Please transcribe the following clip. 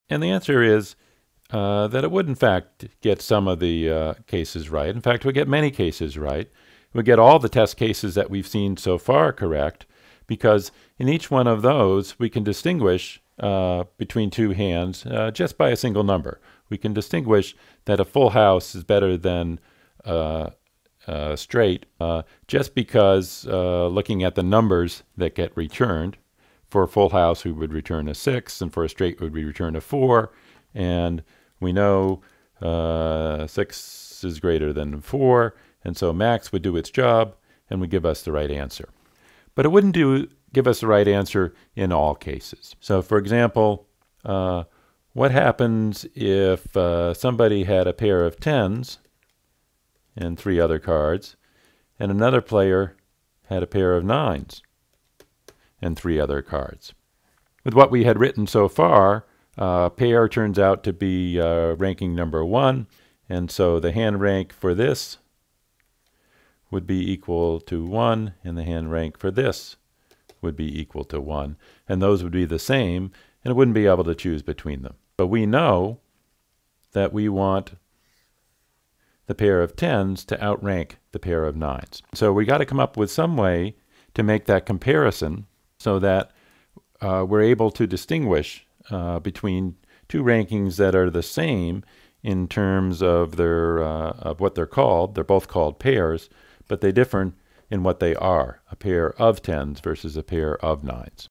And the answer is that it would, in fact, get some of the cases right. In fact, we get many cases right. We get all the test cases that we've seen so far correct, because in each one of those, we can distinguish between two hands just by a single number. We can distinguish that a full house is better than straight just because looking at the numbers that get returned. For a full house, we would return a 6, and for a straight, we would return a 4. And we know 6 is greater than 4, and so max would do its job and would give us the right answer. But it wouldn't give us the right answer in all cases. So for example, what happens if somebody had a pair of 10s and 3 other cards, and another player had a pair of 9s and 3 other cards? With what we had written so far, pair turns out to be ranking number 1, and so the hand rank for this would be equal to 1, and the hand rank for this would be equal to 1. And those would be the same, and it wouldn't be able to choose between them. But we know that we want the pair of 10s to outrank the pair of 9s. So we got to come up with some way to make that comparison so that we're able to distinguish between two rankings that are the same in terms of their of what they're called. They're both called pairs, but they differ in what they are, a pair of 10s versus a pair of 9s.